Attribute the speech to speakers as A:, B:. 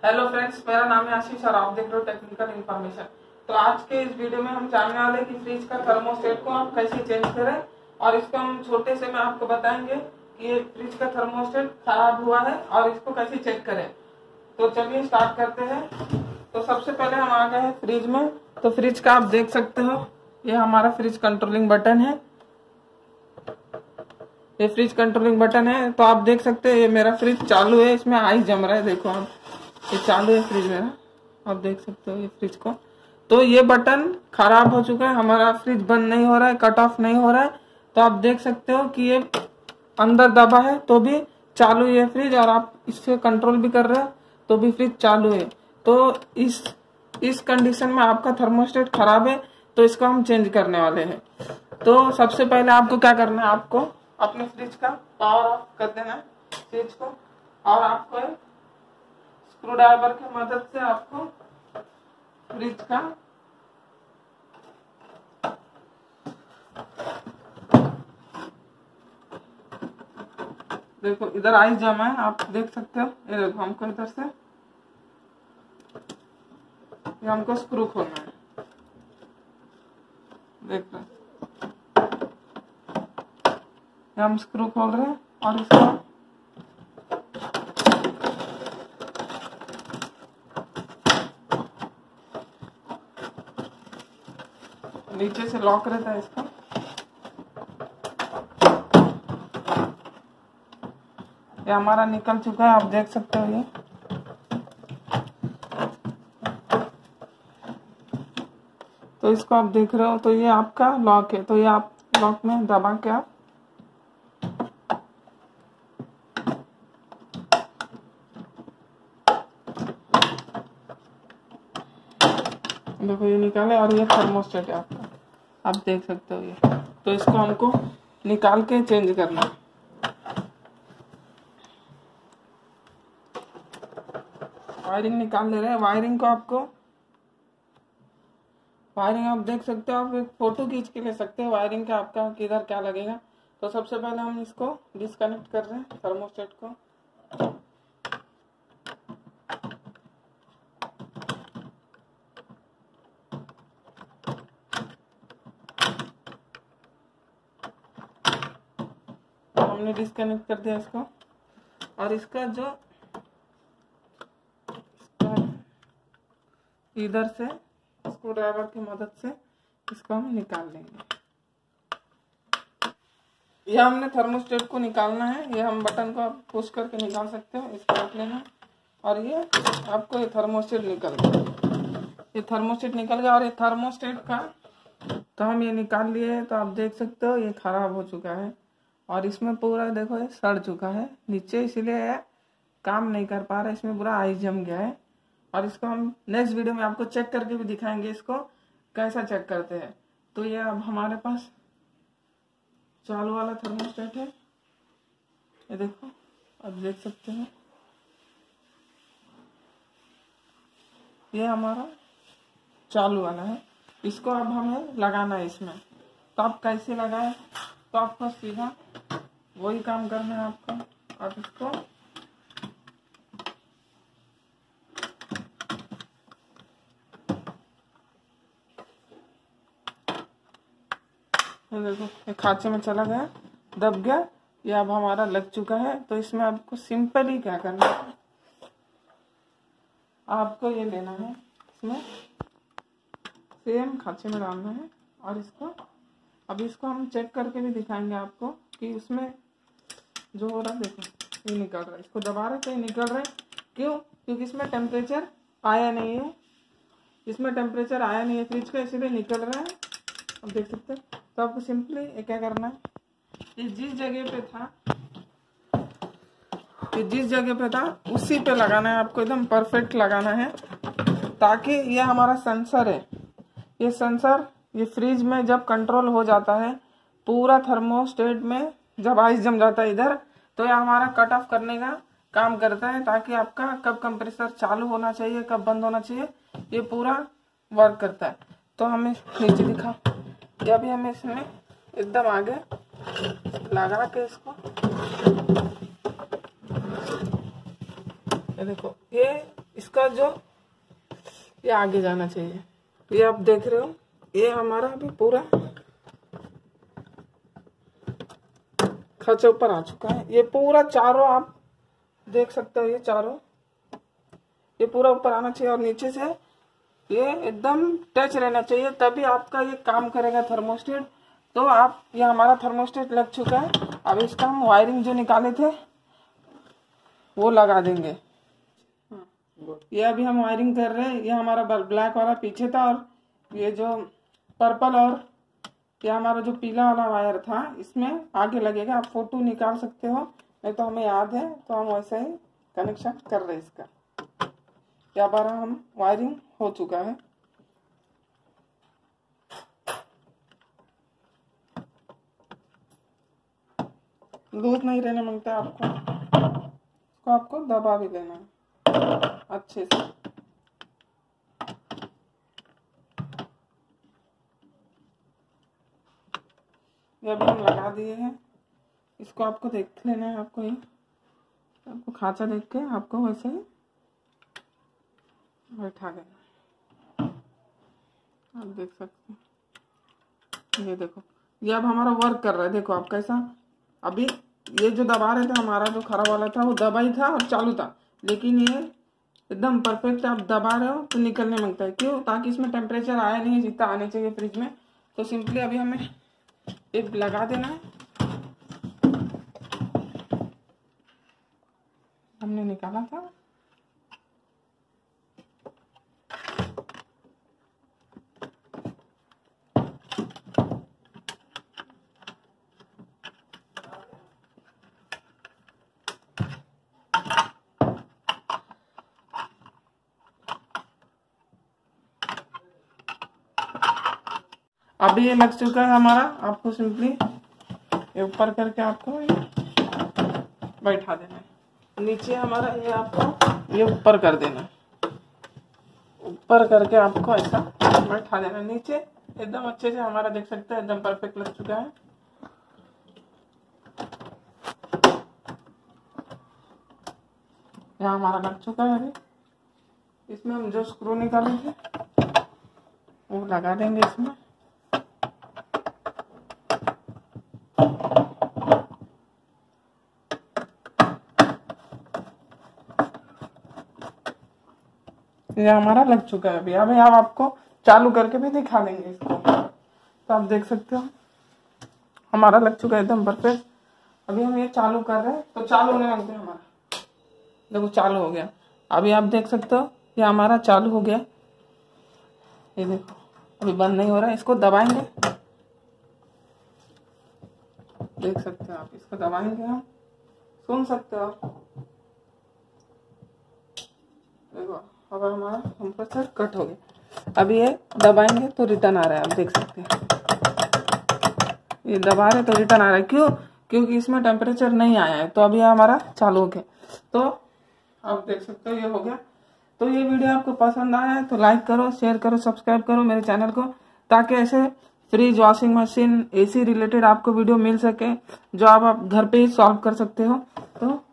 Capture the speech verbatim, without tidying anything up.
A: Hello friends, मेरा नाम है आशीष और आप देख रहे हो टेक्निकल इन्फॉर्मेशन। तो आज के इस वीडियो में हम जानने वाले कि फ्रिज का थर्मोस्टेट को आप कैसे चेंज करें, और इसको हम छोटे से में आपको बताएंगे कि ये फ्रिज का थर्मोस्टेट खराब हुआ है और इसको कैसे चेक करें। तो चलिए स्टार्ट करते हैं। तो सबसे पहले हम आ गए हैं फ्रिज में। तो फ्रिज का आप देख सकते हो, ये हमारा फ्रिज कंट्रोलिंग बटन है। ये फ्रिज कंट्रोलिंग बटन है। तो आप देख सकते हैं ये मेरा फ्रिज चालू है, इसमें आइस जम रहा है। देखो आप, ये चालू है फ्रिज मेरा, आप देख सकते हो ये फ्रिज को। तो ये बटन खराब हो चुका है, हमारा फ्रिज बंद नहीं हो रहा है, कट ऑफ नहीं हो रहा है। तो आप देख सकते हो कि ये अंदर दबा है तो भी चालू है फ्रिज, और आप इससे कंट्रोल भी कर रहे हो तो भी फ्रिज चालू है। तो इस इस कंडीशन में आपका थर्मोस्टेट खराब है, तो इसको हम चेंज करने वाले हैं। तो सबसे पहले आपको क्या करना है, आपको अपने फ्रिज का पावर ऑफ कर देना है फ्रिज को, और आपको स्क्रू ड्राइवर की मदद से आपको फ्रिज का देखो इधर आइस जमा है, आप देख सकते हो। ये देखो हमको इधर से ये हमको स्क्रू खोलना है, देख रहे हम स्क्रू खोल रहे हैं। और इसको नीचे से लॉक रहता है इसका। ये हमारा निकल चुका है, आप देख सकते हो। ये तो इसको आप देख रहे हो, तो ये आपका लॉक है। तो ये आप लॉक में दबा के आप देखो ये निकाले, और ये थर्मोस्टेट है आपका, आप देख सकते हो ये। तो इसको हमको निकाल के चेंज करना है। वायरिंग निकाल ले रहे हैं। वायरिंग को आपको वायरिंग आप देख सकते हो, आप एक फोटो खींच के ले सकते हो वायरिंग का आपका किधर क्या लगेगा। तो सबसे पहले हम इसको डिस्कनेक्ट कर रहे हैं थर्मोस्टेट को। हमने डिस्कनेक्ट कर दिया इसको, और इसका जो इधर से स्क्रू ड्राइवर की मदद से इसको हम निकाल लेंगे। यह हमने थर्मोस्टेट को निकालना है। ये हम बटन को आप पुश करके निकाल सकते हो, इसको रख लेना, और ये आपको ये थर्मोस्टेट निकल गया। ये थर्मोस्टेट निकल गया, और ये थर्मोस्टेट का तो हम ये निकाल लिए। तो आप देख सकते हो ये खराब हो चुका है, और इसमें पूरा देखो ये सड़ चुका है नीचे, इसीलिए काम नहीं कर पा रहा है, इसमें पूरा आइस जम गया है। और इसको हम नेक्स्ट वीडियो में आपको चेक करके भी दिखाएंगे इसको कैसा चेक करते हैं। तो ये अब हमारे पास चालू वाला थर्मोस्टेट है, ये देखो आप देख सकते हैं। ये हमारा चालू वाला है, इसको अब हमें लगाना है इसमें। तो आप कैसे लगाए, तो आपको सीधा वही काम करना है आपको। आप इसको ये देखो ये खांचे में चला गया, दब गया। ये अब हमारा लग चुका है। तो इसमें आपको सिंपल ही क्या करना है, आपको ये लेना है, इसमें सेम खांचे में डालना है, और इसको अब इसको हम चेक करके भी दिखाएंगे आपको कि उसमें जो हो रहा है, देखो ये निकल रहा है। इसको दबा रहे तो ये निकल रहा है, क्यों? क्योंकि इसमें टेम्परेचर आया नहीं है, इसमें टेम्परेचर आया नहीं है फ्रिज का, इसीलिए निकल रहा है। अब देख सकते हैं। तो आपको सिंपली क्या करना है, ये जिस जगह पे था ये जिस जगह पे था उसी पे लगाना है आपको, एकदम परफेक्ट लगाना है। ताकि ये हमारा सेंसर है, ये सेंसर ये फ्रिज में जब कंट्रोल हो जाता है, पूरा थर्मोस्टेट में जब आइस जम जाता है इधर, तो ये हमारा कट ऑफ करने का काम करता है। ताकि आपका कब कंप्रेसर चालू होना चाहिए, कब बंद होना चाहिए, ये पूरा वर्क करता है। तो हमें नीचे दिखा, ये अभी हमें इसमें एकदम आगे लगा के इसको ये देखो, ये इसका जो ये आगे जाना चाहिए। ये आप देख रहे हो, ये हमारा अभी पूरा खर्चा ऊपर आ चुका है। ये पूरा चारों आप देख सकते हो, ये चारों ये पूरा ऊपर आना चाहिए और नीचे से ये एकदम टच रहना चाहिए, तभी आपका ये काम करेगा थर्मोस्टेट। तो आप ये हमारा थर्मोस्टेट लग चुका है। अब इसका हम वायरिंग जो निकाले थे वो लगा देंगे। ये अभी हम वायरिंग कर रहे हैं। ये हमारा ब्लैक वाला पीछे था और ये जो पर्पल और ये हमारा जो पीला वाला वायर था इसमें आगे लगेगा। आप फोटो निकाल सकते हो, नहीं तो हमें याद है तो हम वैसे ही कनेक्शन कर रहे हैं इसका। ये हमारा हम वायरिंग हो चुका है। लूज नहीं रहने मांगता है आपको, इसको आपको दबा भी देना है अच्छे से। ये अभी हम लगा दिए हैं। इसको आपको देख लेना है, आपको ये आपको खांचा देख के आपको वैसे ही बैठा देना। आप देख सकते हैं, ये देखो ये अब हमारा वर्क कर रहा है। देखो आप कैसा, अभी ये जो दबा रहे थे हमारा जो खराब वाला था वो दबा ही था और चालू था, लेकिन ये एकदम परफेक्ट आप दबा रहे हो तो निकलने मांगता है। क्यों? ताकि इसमें टेम्परेचर आया नहीं जितना आने चाहिए फ्रिज में। तो सिंपली अभी हमें एक लगा देना है। हमने निकाला था, अभी ये लग चुका है हमारा। आपको सिंपली ये ऊपर करके आपको ये बैठा देना है। नीचे हमारा ये आपको ये ऊपर कर देना है, ऊपर करके आपको ऐसा बैठा देना नीचे। एकदम अच्छे से हमारा देख सकते हैं एकदम परफेक्ट लग चुका है। यहाँ हमारा लग चुका है। अभी इसमें हम जो स्क्रू निकाले थे वो लगा देंगे इसमें। ये हमारा लग चुका है। अभी अभी हम आपको चालू करके भी दिखा देंगे इसको। तो आप देख सकते हो हमारा लग चुका है एकदम परफेक्ट। अभी हम ये चालू कर रहे हैं तो चालू होने लगते हैं हमारा। देखो चालू हो गया। अभी आप देख सकते हो ये हमारा चालू हो गया। ये देखो अभी बंद नहीं हो रहा है। इसको दबाएंगे, देख सकते हो आप, इसको दबाएंगे हम, सुन सकते हो। देखो अब हमारा कंप्रेसर कट हो गया। अभी ये दबाएंगे तो रिटर्न आ रहा है। आप देख सकते हैं ये दबा रहे तो रिटर्न आ रहा है। क्यों? क्योंकि इसमें टेम्परेचर नहीं आया है। तो अभी हमारा चालू हो गया। तो आप देख सकते हो ये हो गया। तो ये वीडियो आपको पसंद आया है तो लाइक करो, शेयर करो, सब्सक्राइब करो मेरे चैनल को, ताकि ऐसे fridge, washing machine, AC related आपको वीडियो मिल सके जो आप, आप घर पे ही सॉल्व कर सकते हो। तो